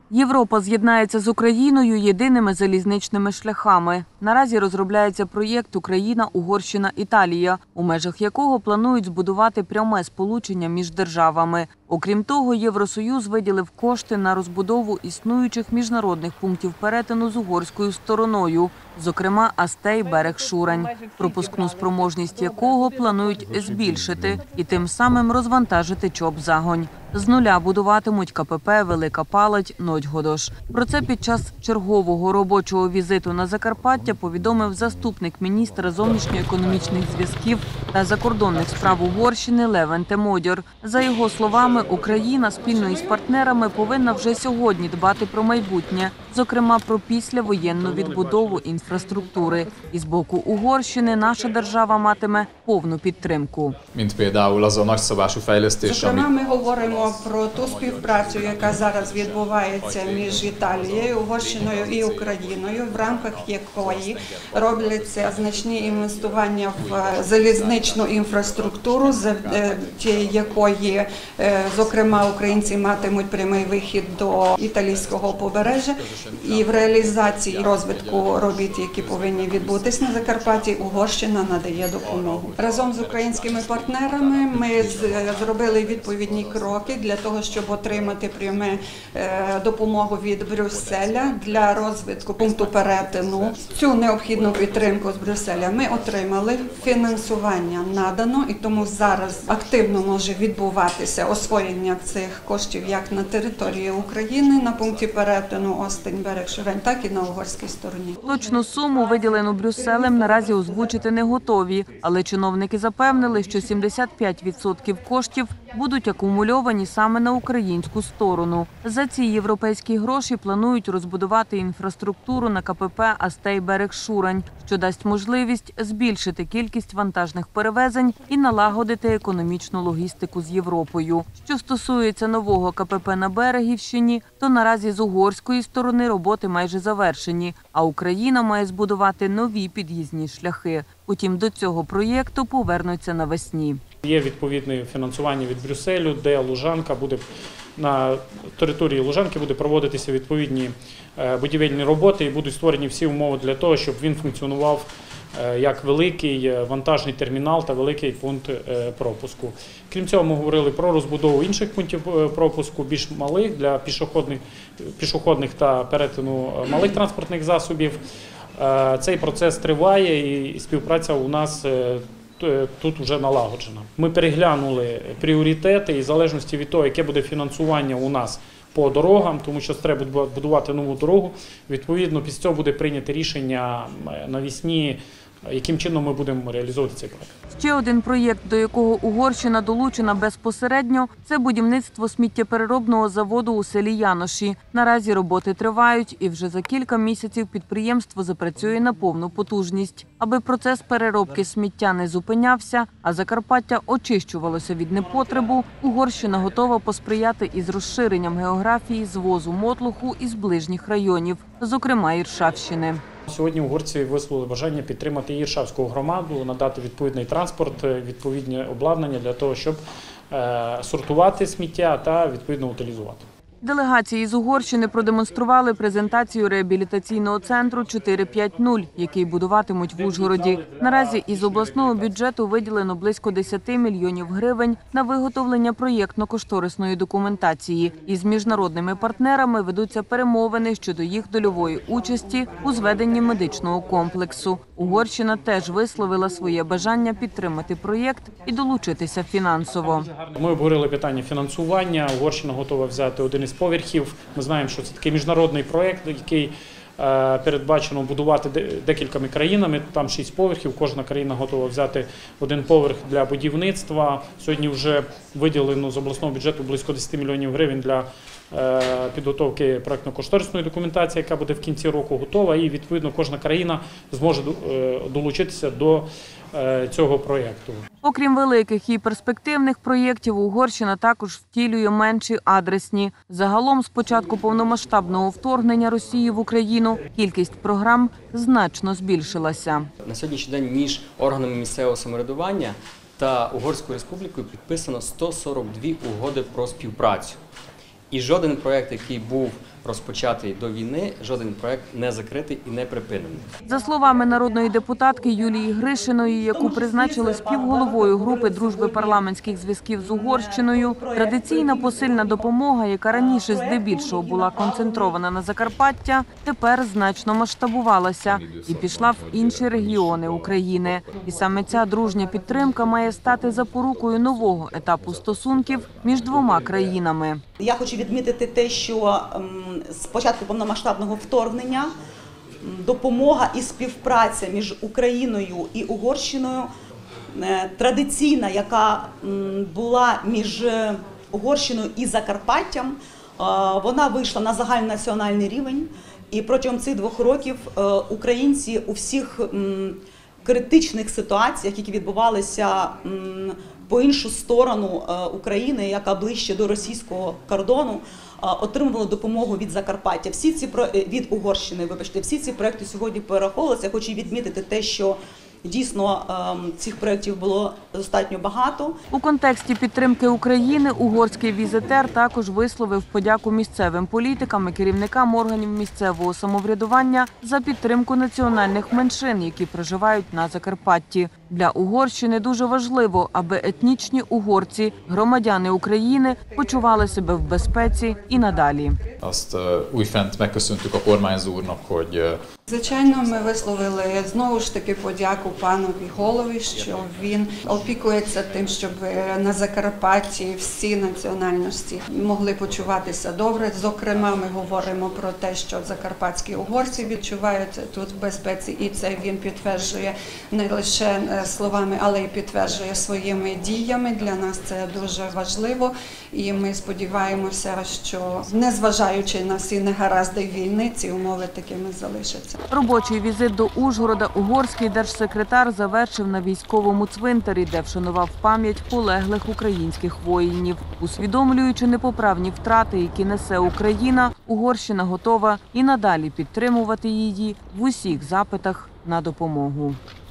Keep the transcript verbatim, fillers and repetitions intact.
Європа з'єднається з Україною єдиними залізничними шляхами. Наразі розробляється проєкт «Україна, Угорщина, Італія», у межах якого планують збудувати пряме сполучення між державами. Окрім того, Євросоюз виділив кошти на розбудову існуючих міжнародних пунктів перетину з угорською стороною, зокрема Астей-Берег-Шурань, пропускну спроможність якого планують збільшити і тим самим розвантажити Чоп-Загонь. З нуля будуватимуть КПП «Велика Палать-Нодьгодош». Про це під час чергового робочого візиту на Закарпаття повідомив заступник міністра зовнішньоекономічних зв'язків та закордонних справ Угорщини Левенте Модьор. За його словами, Україна спільно із партнерами повинна вже сьогодні дбати про майбутнє, зокрема про післявоєнну відбудову інфраструктури. І з боку Угорщини наша держава матиме повну підтримку. Зокрема, ми говоримо про ту співпрацю, яка зараз відбувається між Італією, Угорщиною і Україною, в рамках якої робляться значні інвестування в залізничну інфраструктуру, завдяки якої, зокрема, українці матимуть прямий вихід до італійського побережжя. І в реалізації розвитку робіт, які повинні відбутись на Закарпатті, Угорщина надає допомогу. Разом з українськими партнерами ми зробили відповідні кроки для того, щоб отримати пряме допомогу від Брюсселя для розвитку пункту перетину. Цю необхідну підтримку з Брюсселя ми отримали, фінансування надано, і тому зараз активно може відбуватися освоєння цих коштів як на території України, на пункті перетину Остень-Берег-Шурань, так і на угорській стороні. Точну суму, виділену Брюсселем, наразі озвучити не готові, але чиновники запевнили, що сімдесят п'ять відсотків коштів будуть акумульовані саме на українську сторону. За ці європейські гроші планують розбудувати інфраструктуру на КПП Астей-Берег-Шурань, що дасть можливість збільшити кількість вантажних перевезень і налагодити економічну логістику з Європою. Що стосується нового КПП на Берегівщині, то наразі з угорської сторони роботи майже завершені, а Україна має збудувати нові під'їзні шляхи. Утім, до цього проєкту повернуться навесні. Є відповідне фінансування від Брюсселю, де Лужанка буде, на території Лужанки буде проводитися відповідні будівельні роботи і будуть створені всі умови для того, щоб він функціонував як великий вантажний термінал та великий пункт пропуску. Крім цього, ми говорили про розбудову інших пунктів пропуску, більш малих, для пішохідних, пішохідних та перетину малих транспортних засобів. Цей процес триває і співпраця у нас тут вже налагоджена. Ми переглянули пріоритети і в залежності від того, яке буде фінансування у нас по дорогам, тому що треба будувати нову дорогу, відповідно після цього буде прийнято рішення навесні, яким чином ми будемо реалізовувати цей проект. Ще один проєкт, до якого Угорщина долучена безпосередньо – це будівництво сміттєпереробного заводу у селі Яноші. Наразі роботи тривають і вже за кілька місяців підприємство запрацює на повну потужність. Аби процес переробки сміття не зупинявся, а Закарпаття очищувалося від непотребу, Угорщина готова посприяти із розширенням географії звозу мотлуху із ближніх районів, зокрема Іршавщини. Сьогодні угорці висловили бажання підтримати Іршавську громаду, надати відповідний транспорт, відповідне обладнання для того, щоб сортувати сміття та відповідно утилізувати. Делегації з Угорщини продемонстрували презентацію реабілітаційного центру чотири п'ять нуль, який будуватимуть в Ужгороді. Наразі із обласного бюджету виділено близько десяти мільйонів гривень на виготовлення проєктно-кошторисної документації. Із міжнародними партнерами ведуться перемовини щодо їх дольової участі у зведенні медичного комплексу. Угорщина теж висловила своє бажання підтримати проєкт і долучитися фінансово. Ми обговорили питання фінансування. Угорщина готова взяти один із поверхів. Ми знаємо, що це такий міжнародний проєкт, який передбачено будувати декількома країнами. Там шість поверхів, кожна країна готова взяти один поверх для будівництва. Сьогодні вже виділено з обласного бюджету близько десяти мільйонів гривень для підготовки проєктно-кошторисної документації, яка буде в кінці року готова, і відповідно кожна країна зможе долучитися до цього проєкту. Окрім великих і перспективних проєктів, Угорщина також втілює менші адресні. Загалом з початку повномасштабного вторгнення Росії в Україну кількість програм значно збільшилася. На сьогоднішній день між органами місцевого самоврядування та Угорською республікою підписано сто сорок дві угоди про співпрацю. І жоден проєкт, який був розпочатий до війни, жоден проект не закритий і не припинений. За словами народної депутатки Юлії Гришиної, яку призначили співголовою групи дружби парламентських зв'язків з Угорщиною, традиційна посильна допомога, яка раніше здебільшого була концентрована на Закарпаття, тепер значно масштабувалася і пішла в інші регіони України. І саме ця дружня підтримка має стати запорукою нового етапу стосунків між двома країнами. Я хочу відмітити те, що з початку повномасштабного вторгнення допомога і співпраця між Україною і Угорщиною традиційна, яка була між Угорщиною і Закарпаттям, вона вийшла на загальнонаціональний рівень. І протягом цих двох років українці у всіх критичних ситуаціях, які відбувалися по іншу сторону України, яка ближче до російського кордону, отримували допомогу від Закарпаття. Всі ці від Угорщини, вибачте, всі ці проекти сьогодні перераховувалися. Я хочу відмітити те, що дійсно цих проєктів було достатньо багато. У контексті підтримки України угорський візитер також висловив подяку місцевим політикам і керівникам органів місцевого самоврядування за підтримку національних меншин, які проживають на Закарпатті. Для Угорщини дуже важливо, аби етнічні угорці, громадяни України, почували себе в безпеці і надалі. Azt újfent megköszöntük a kormányzó úrnak, hogy Звичайно, ми висловили знову ж таки подяку панові голові, що він опікується тим, щоб на Закарпатті всі національності могли почуватися добре. Зокрема, ми говоримо про те, що закарпатські угорці відчуваються тут в безпеці, і це він підтверджує не лише словами, але й підтверджує своїми діями. Для нас це дуже важливо, і ми сподіваємося, що незважаючи на всі негаразди війни, ці умови такими залишаться. Робочий візит до Ужгорода угорський держсекретар завершив на військовому цвинтарі, де вшанував пам'ять полеглих українських воїнів. Усвідомлюючи непоправні втрати, які несе Україна, Угорщина готова і надалі підтримувати її в усіх запитах на допомогу.